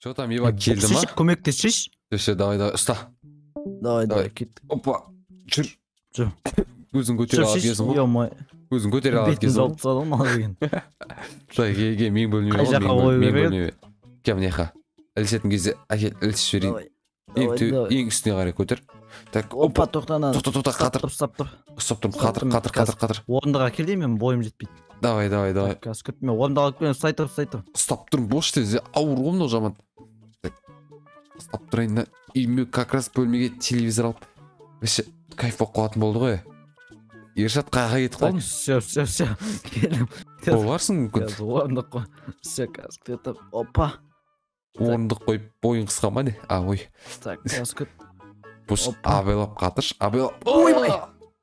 Что там, Ева, келді ма? Көмектесші. Давай, ұста. Давай, кеттік. Опа, жүр. Жүр. Өзің көтер алып кезің ғой. Өзің көтер алып Бетін кезің жауып тастадым ма деген. Ке, мен бөлмеме Қай жаққа қойып мен береді? бөлмеме. Кем неха. Ілісетін кезде әкел, ілісіп жіберейін. Ең үстіне қарай көтер. Так, Опа, тоқтана. Тоқта, қатыр. Ұстап тұр. Ұстап тұрмын, қатыр. Орындаға кел деймін, мен бойым жетпейді. Давай. Қазір күт, мен орындаға алып келемін, ұстай тұр. Ұстап тұрмын, бош тезе, ауыр ғой мынау жаман. Ұстап тұрайын да, үйіме как раз бөлмеге телевизор алып. Вообще, кайф болып қалатын болды ғой. Ершат қайға кетіп қалдың? Все. Келім. Боларсың мүмкін. Қазір орындық қой. Все, қазір кетіп. Опа. Орындық қойып, бойың қысқа ма не? Ой. Так, қазір күт. Бош, абайлап қатырш, абайлап. Ойбай!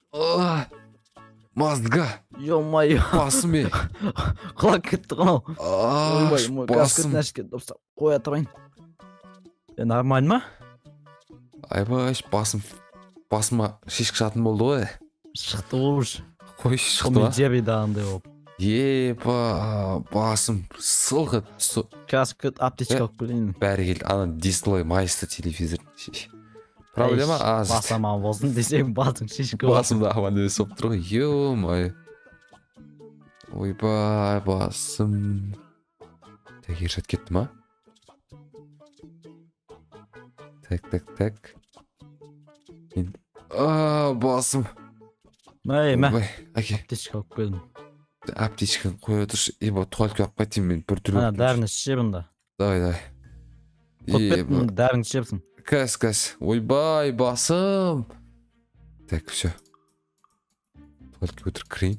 Мазға! Ё-майо. Басым е. Құлап кетті ғынау. Аш, басым. Қоя тұрайын. Нормально ма? Айбай, басыма шешкі шатын болды ғой. Шықты болуш. Қой, шықты ма? Мен жебейді аңдай болып. Епа, басым сылғы. Қазір күт аптечка алып келейін. Бәрі келді, ана дисплей майысты телевизор. Проблема аз. Басаман болсын десең басың шешкі болсын. Басымда аман өз соп тұр ғой. Ё-май. Ойбай, басым. Так, Ершат кетті ма? Так. Басым. Мә. Әке. Аптечка алып келдім. Аптечканы қоя тұршы. Туалетке алып қайтайын мен бір түрлі. Ана дәріні ішсе бұнда. Давай. Көппеттің дәріні ішепсің. Кәс. Ойбай, басым. Так, все. Туалетке өтір кірейін.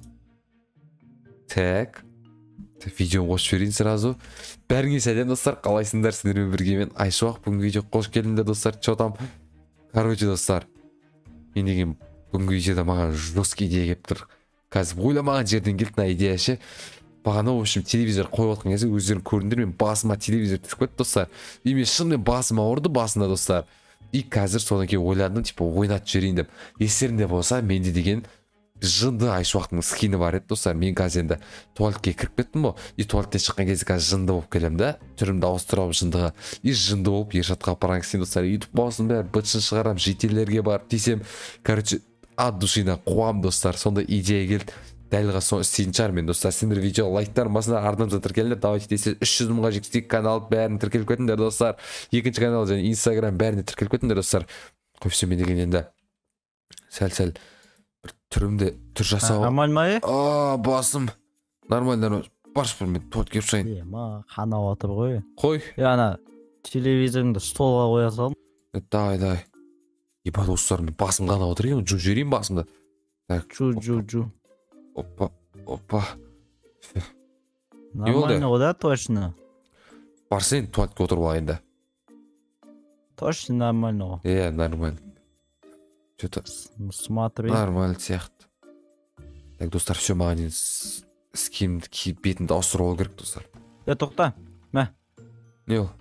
Так. Видеоны қосып жіберейін сразу. Бәріңе сәлем достар, қалайсыңдар, сіздермен бірге мен Айшуақ. Бүгінгі видео қош келдіңдер достар. Че там? Короче достар, мен деген бүгінгі видеода маған жесткий идея келіп тұр. Қазір ойламаған жерден келді мына идея ше. Бағана в общем телевизор қойып отқан кезде өздерің көрдіңдер, мен басыма телевизор түсіп кетті достар. И мен шынымен басым ауырды басында достар. И қазір содан кейін ойладым, типа ойнатып жіберейін деп. Естеріңде болса, менде деген жынды Айшуақтың скины бар еді достар. Мен қазір енді туалетке кіріп кеттім ғой. И туалеттен шыққан кезде қазір жынды болып келем да. Түрімді ауыстырып жындыға. И жынды болып Ершатқа апарған кісен достар. Ютуб болсын бәрі бытшын шығарам, жетелерге барып десем. Короче, от душина қуам достар. Сонда идея келді. Дәлға соны істейтін шығар мен достар. Сендер видео лайктарын басына ардымызда тіркеліңдер. Давайте десе 300 мыңға жетсек канал бәрін тіркеліп кетіңдер достар. Екінші канал және Instagram бәріне тіркеліп кетіңдер достар. Қойсы мен деген енді сәл бір түрімде түр жасау. Нормально ма? Басым. Нормально. Барш бір мен туалет кеп шығайын. Қанап отыр ғой. Қой. Ана телевизорыңды столға қоя салдым. Давай. Еба достар, мен басым қанап отыр екен. Жу жіберейін басымды. Так. Жу. Опа. Нормально ғой да, точно. Барсен туалетке отырып алайын да. Точно нормально ғой. Нормально. Что-то Смотри. нормально сияқты. Так, достар, все, маған енді скимді киіп бетімді ауыстыру керек, достар. Тоқта. Мә. Не ол?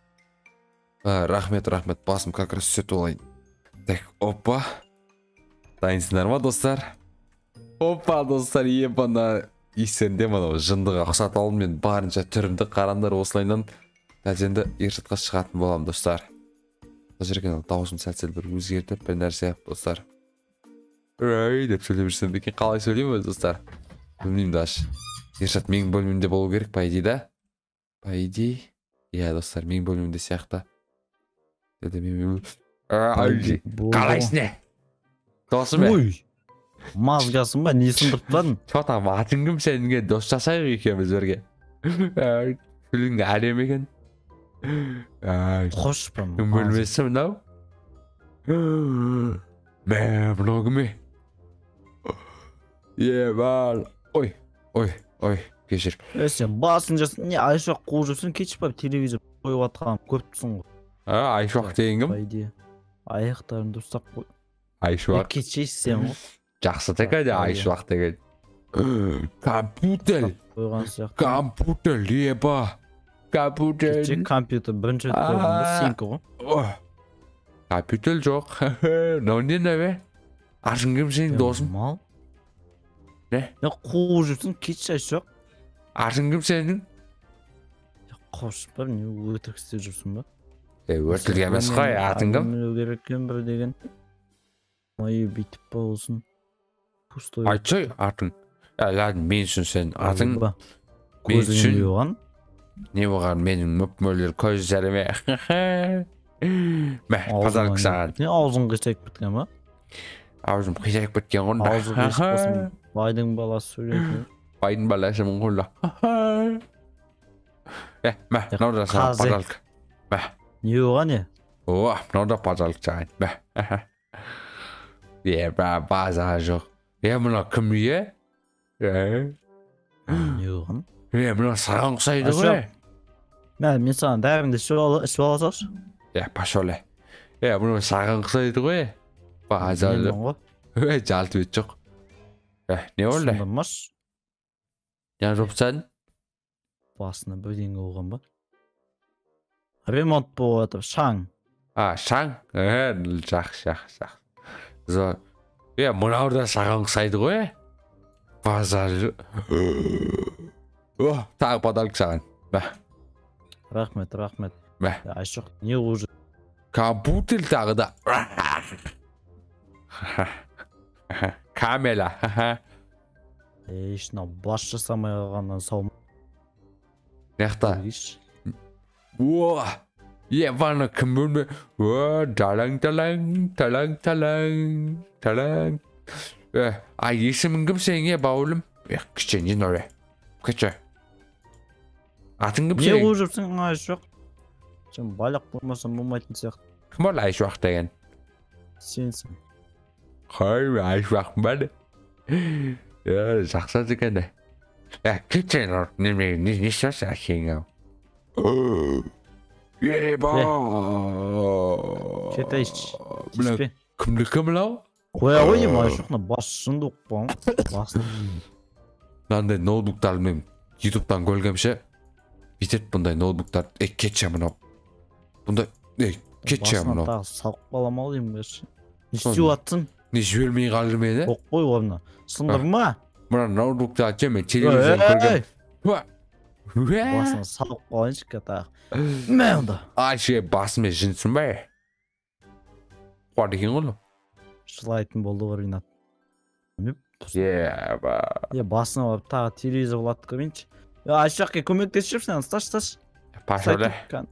Рахмет, басым как раз сөйтіп алайын. Так, опа. Дайынсыңдар ма, достар? Опа, достар, ебана. Естерінде мынау жындыға ұқсатып алдым, мен барынша түрімді қарандар осылайынан әлженді Ершатқа шығатын болам, достар. Бұл жерген дауысын сәл бір өзгертіп бір нәрсе достар. Рай деп сөйлеп жүрсем екен, қалай сөйлеймін өз достар? Білмеймін даш. Ершат менің бөлімімде болу керек, по идее да? По идее. Достар, менің бөлімімде сияқты. Қалайсың не? Досым бе? Ой. Мазғасың ба, несін тұртпадың? Че там, атың кім сеніңе дос жасайық екенбіз бірге. Күлің әлем екен. Қош па. Кім бөлмесі мынау? Мынау кім е? Ебал. Ой, кешір. Сен басын жасын, не Айшуақ қуып жүрсің, кетші па телевизор қойып атқан көптісің ғой. Айшуақ деген кім? Аяқтарыңды ұстап қой. Айшуақ. Кетшейсі сен ғой. Жақсы текеді Айшуақ деген. Компьютер. Компьютер, еба. Компьютер. Кетшек компьютер бірінші көрдіңді сенкі ғой. Компьютер жоқ. Мынау не бе? Ашың кім сенің досың? Мал. Не? Қуып жүрсің, кетші Айшуақ. Ашың кім сенің? Қош бір не өтірік істеп жүрсің ба? Өтірік емес қой, атың кім? Білу керек екен бір деген. Майы бүйтіп па болсын. Пустой. Айтшы атың. Ладно, мен үшін сен атың. Мен Көзің үшін не болған? не болған менің мөп-мөлдер көз жарыме. Мә, пазарлық саған. Не аузың қисайып кеткен ба? Аузым қисайып кеткен ғой. Аузы қисып болсын. Байдың баласы сөйлейтін. Байдың баласымын ғой. Мә, мынау да саған пазарлық. Мә. Не болған не? О, мынау да пазарлық саған. Мә. Базар жоқ. Мынау кім е? Не болған? Мынау саған ұқсайды ғой. Мен саған дәріңді ішіп аласашы. Пошел. Мынау саған ұқсайды ғой. Базарлы. Жалты бет жоқ. Не болды? Сындырмаш. Не жопсың? Басына бірдеңе болған ба? Ремонт болып жатыр, шаң. Шаң? Жақсы. Мынау да саған ұқсайды ғой. Базарлы. Тағы подарок саған. Рахмет. Айшоқ, не уже? Компьютер тағы да. Камера. Шына бас жасамай қалғаннан сау. Неқта? Ваны кім бөлме? Талаң. Есімің кім сен бауылым? Кішен орай. Кіші. Атың кім сен? Не қойып жүрсің, Айшоқ? Сен байлақ болмасам болмайтын сияқты. Кім ол Айшоқ деген? Сенсің. Қой, Айшоқ бәді. Жақсы дегенде. Кішен ор. Не істерсің әкең ау? Кетайшы. Кімді кім лау? Қоя қойым, Айшоқна басшынды оқпам. Мынандай ноутбуктар мен ютубтан көргенше бүйтеді бұндай ноутбуктар. Кетші мынау. Бұндай кетші мынау. Басына тағы салық баламау деймін берші. Не істеп атсың? Не жібермей қалды мені? Оқ қой орнына. Сындырма. Мына ноутбукты атшы мен телевизордан көргем. Басына салық балайыншы кәтағы. Мә онда. Айше басымен жынсың ба? Қуар екен ғой? Жылайтын болды ғой Ринат. Басына барып тағы телевизор болады көмейінші. Айшаққа көмектесіп сен, сташ. Пашоле.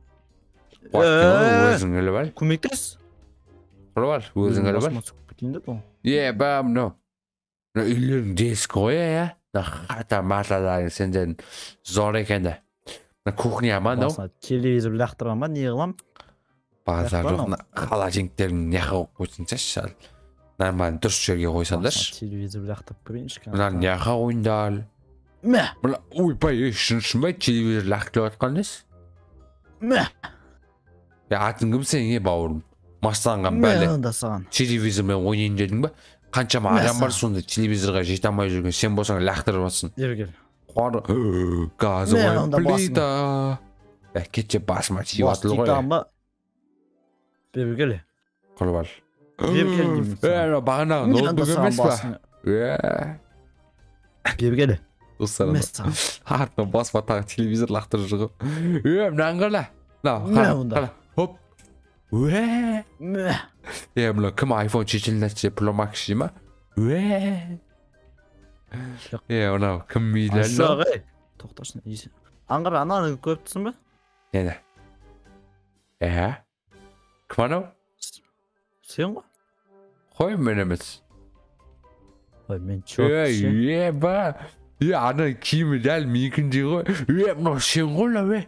Өзің өлі бар. Көмектес. Құлы бар, өзің өлі бар. Мынау. Үйлерің десік қой, Қата маталарың сенден зор екенді. Кухня ма, Басына телевизор лақтырған ба, не қылам? Базар жоқ, холодильниктерің не қауып қойсын сәші. Нормально дұрыс жерге қойсандар. Телевизор лақтырып көрейінші. Мына не қауындар. Мә! Ойбай, шыншынбай телевизор лақтырып атқаныз? Мә! Атын кім сен бауырым? Мастанған бәлі. Мә, онда саған. Телевизормен ойнайын дедің ба? Қаншама адам бар сонда телевизорға жете алмай жүрген, сен болсаң лақтырып атсын. Ергел. Қуар, газы қойып плита. Кетше басыма тиіп атылы ғой. Бергелі. Құлы бар. Бергелі. Бағанағы ноутбук емес па? Бергелі. Достарым. Артына басыма тағы телевизор лақтырып жүргі. Мынан қала. Қала. Хоп. Мә. Мына кім iPhone 14 Pro Max жей ма? Мынау кім мейлі? Тоқташын. Аңғыр ананы көріп тұрсың ба? Нені? Кім анау? Сен ғой? Қой мен емес. Мен чөпші. Ана киімі дәл менікіндей ғой. Мынау сен ғой ла.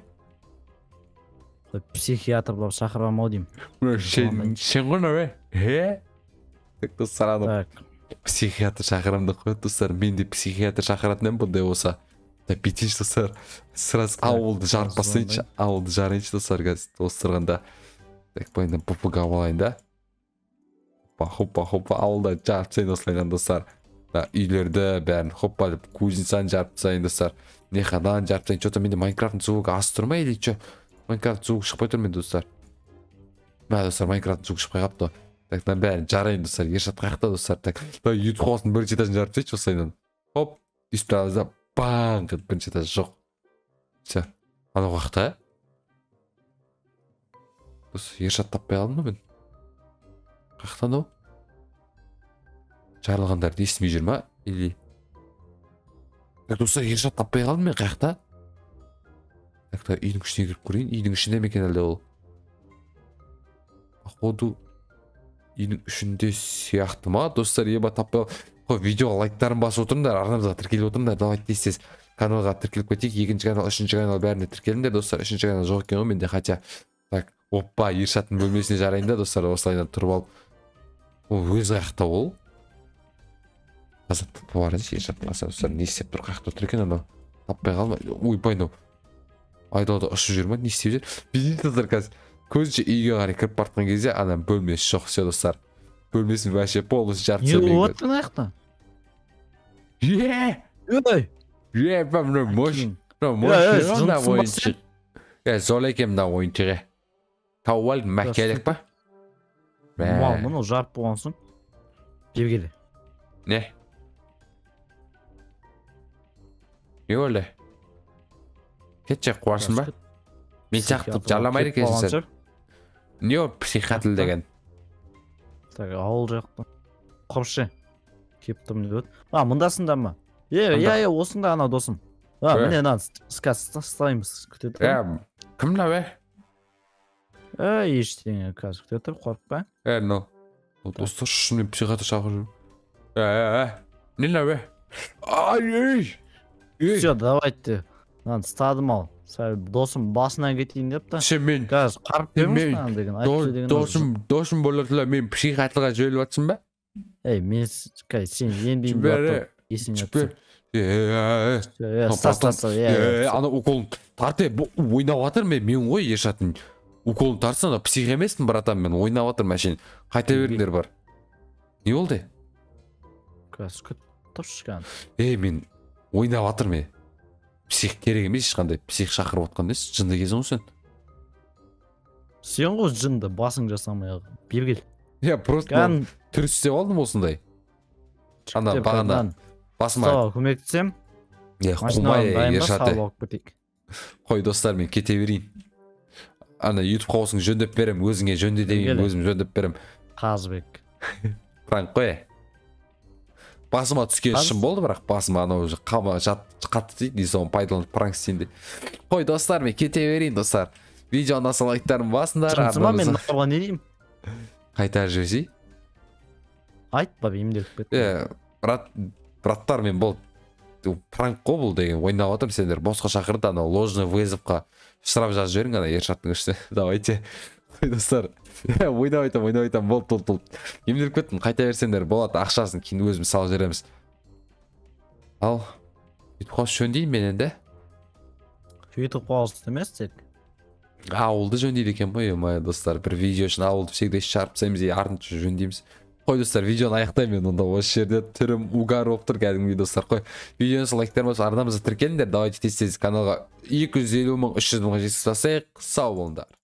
Психиатрлар шақырам ау деймін. Сен ғой ла. Достар анау. Психиатр шақырамды қой, достар. Мен де психиатр шақыратынын бұндай болса. Бүйтейінші достар. Сырас ауылды жарып басайыншы. Ауылды жарайыншы достар. Достырғанда. Так бойында бұпыға болайын да. Хоппа ауылда жарып сайын осылайған достар. Үйлерді бәрін хоппа деп кузницаны жарып сайын достар. Нехадан жарып сайын. Что-то менде Майнкрафтың звугы аз тұрмай или что? Майнкрафт звугы шықпай тұр мен достар. Достар Майнкрафтың звугы шықпай қапты. Так, бәрін жарайын достар. Ершат қаяқта достар. Так, YouTube қоғасын бірінші этажын жарып сайыншы осылайынан. Хоп, үстіразда баң қыд бірінші этаж жоқ. Все. Анау қаяқта? Ершат таппай қалдым ба мен? Қаяқтан ол? Жайылғандарды естімей жүр ма? Или... Достар, Ершат таппай қалдым мен қаяқта? Үйдің ішіне кіріп көрейін. Үйдің ішінде ме екен әлде ол? Походу, үйдің ішінде сияқты ма? Достар, еба таппай қалдым. Видеоға лайктарын басып отырыңдар, арнамызға тіркеліп отырыңдар. Давайте тез каналға тіркеліп кетейік. Екінші канал, үшінші канал бәріне тіркеліңдер. Достар, үшінші канал жоқ екен ғой менде, хотя... Так, оппа, Ершаттың бөлмесіне жарайын да, достар, осылайдан тұрып алып. Ол өз қаяқта ол? Қазір таппай бар еді, Ершат баса, достар, не істеп тұр, қаяқта отыр екен анау? Таппай қалма. Ойбай, мынау. Айдауда ұшып жүр ма? Не істеп жүр? Білмейді, достар, қазір. Көзінше үйге қарай кіріп бартқан кезде ана бөлмесі жоқ, все, достар. Бөлмесін вообще полностью жарып Не болып отырған аяқта? Мынау мына ойыншық. Зол екен мына ойыншығы. Тауып алдым, мәкелік па? Мал, мұны жарып болған соң. Жеп келе. Не? Не олы? Кетшек қуарсын ба? Мен сияқты жарламайды екенсің сен. Не ол психатыл деген? Так, ауыл жақта. Құршы. Кеп тұрмын деп өт. Мұндасында ма? Осында ана досым. Міне нан стаймыз. Күтеді. Кім мына бе? Ештеңе қазір күтеді, қорықпа. Ну. Достар, шынымен психатыр шақыр жүрмін. Не мына бе? Все, давайте. Нан стадым ал. Досым басынан кетейін деп та. Мен қазір қарып беріңіз деген. Досым болатыла мен психатрға жөліп атсың ба? Мен сен енбейін деп есің өтсің. Ана уколын тарты, ойнап атыр мен ғой Ершаттың. Уколын тартсын, псих емеспін, братан, мен ойнап атыр мәшен. Қайта беріңдер бар. Не болды? Қазір күт тұршыған. Мен ойнап атыр мен. Псих керек емес, ешқандай псих шақырып отқан дес, жынды кезің ғой сен. Сен ғой жынды, басың жасамай бергел. Просто түр істеп алдым осындай. Ана бағана басыма көмектесем. Құмай Ершаты. Қой достар, мен кете берейін. Ана YouTube қауысың жөндеп берем, өзіңе жөнде демейін, өзім жөндеп берем. Қазбек. Пранк қой. Басыма түскен шын болды, бірақ басыма анау қатты дейді, соны пайдаланып пранк істейін. Қой достар, мен кете берейін, достар. Видеоны аса лайктарын басыңдар. Шынсыма мен нақырға не деймін? Қайта жүрсей? Айтпа, емделіп кетті. Браттар, мен бұл пранк қой бұл деген, ойнап отырмын, сендер босқа шақырды, анау ложный вызовқа сұрап жазып жіберің, ана Ершаттың ішіне. Давайте. Достар, ойнап айтам, болды. Емделіп кеттім, қайта берсеңдер болады, ақшасын кейін өзіміз салып жібереміз. Ал, YouTube қауыс жөндейін мен енді? YouTube қауыс емес тек. Ауылды жөндейді екен ғой, достар, бір видео үшін ауылды всегда шарп тастаймыз, артынша жөндейміз. Қой достар, видеоны аяқтаймын мен онда, осы жерде түрім угар болып тұр кәдімгі достар. Қой, видеоны лайктар болса арнамызға тіркеліңдер, давайте тез каналға 250 мың 300 мыңға жеткізіп тастайық. Сау болыңдар.